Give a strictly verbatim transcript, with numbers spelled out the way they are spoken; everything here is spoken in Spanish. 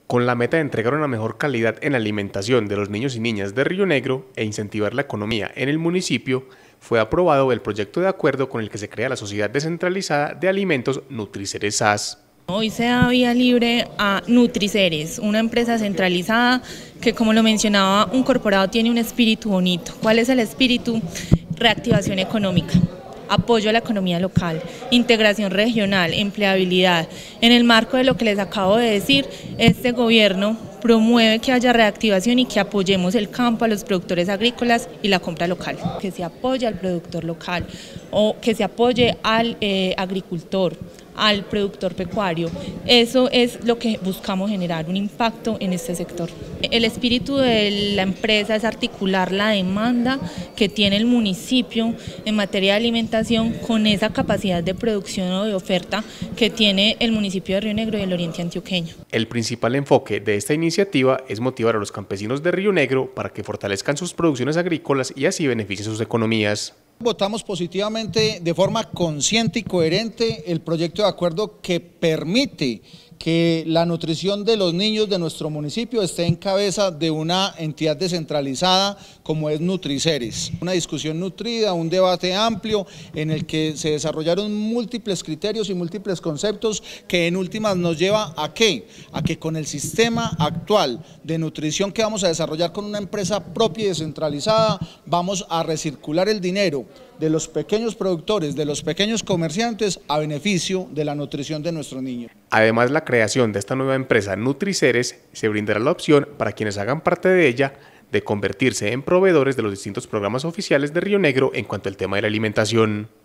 Con la meta de entregar una mejor calidad en la alimentación de los niños y niñas de Río Negro e incentivar la economía en el municipio, fue aprobado el proyecto de acuerdo con el que se crea la Sociedad Descentralizada de Alimentos Nutriceres S A S. Hoy se da vía libre a Nutriceres, una empresa centralizada que, como lo mencionaba, un corporado tiene un espíritu bonito. ¿Cuál es el espíritu? Reactivación económica, apoyo a la economía local, integración regional, empleabilidad. En el marco de lo que les acabo de decir, este gobierno promueve que haya reactivación y que apoyemos el campo, a los productores agrícolas y la compra local. Que se apoye al productor local o que se apoye al eh, agricultor, al productor pecuario. Eso es lo que buscamos generar, un impacto en este sector. El espíritu de la empresa es articular la demanda que tiene el municipio en materia de alimentación con esa capacidad de producción o de oferta que tiene el municipio de Río Negro y el oriente antioqueño. El principal enfoque de esta iniciativa es motivar a los campesinos de Río Negro para que fortalezcan sus producciones agrícolas y así beneficien sus economías. Votamos positivamente de forma consciente y coherente el proyecto de acuerdo que permite que la nutrición de los niños de nuestro municipio esté en cabeza de una entidad descentralizada como es Nutriceres. Una discusión nutrida, un debate amplio en el que se desarrollaron múltiples criterios y múltiples conceptos que en últimas nos lleva a ¿qué? A que con el sistema actual de nutrición que vamos a desarrollar con una empresa propia y descentralizada vamos a recircular el dinero de los pequeños productores, de los pequeños comerciantes a beneficio de la nutrición de nuestros niños. Además, la creación de esta nueva empresa Nutriceres se brindará la opción para quienes hagan parte de ella de convertirse en proveedores de los distintos programas oficiales de Río Negro en cuanto al tema de la alimentación.